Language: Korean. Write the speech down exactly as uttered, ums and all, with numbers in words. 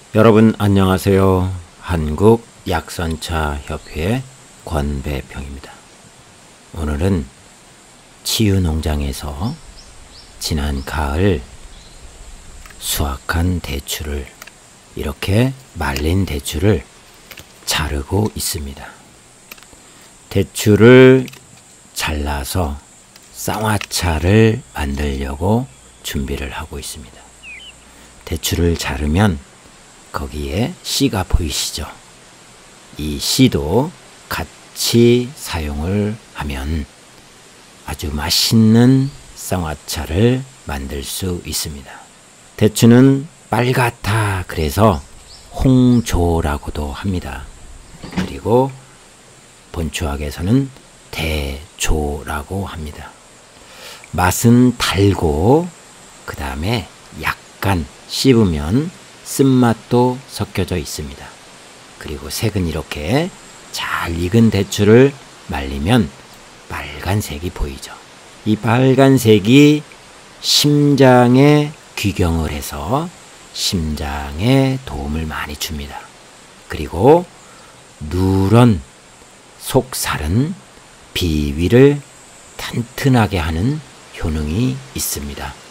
여러분 안녕하세요. 한국약선차협회 권배평입니다. 오늘은 치유농장에서 지난 가을 수확한 대추를, 이렇게 말린 대추를 자르고 있습니다. 대추를 잘라서 쌍화차를 만들려고 준비를 하고 있습니다. 대추를 자르면 거기에 씨가 보이시죠? 이 씨도 같이 사용을 하면 아주 맛있는 쌍화차를 만들 수 있습니다. 대추는 빨갛다 그래서 홍조라고도 합니다. 그리고 본초학에서는 대조라고 합니다. 맛은 달고 그 다음에 약간 씹으면 쓴맛도 섞여져 있습니다. 그리고 색은 이렇게 잘 익은 대추를 말리면 빨간색이 보이죠. 이 빨간색이 심장에 귀경을 해서 심장에 도움을 많이 줍니다. 그리고 누런 속살은 비위를 튼튼하게 하는 효능이 있습니다.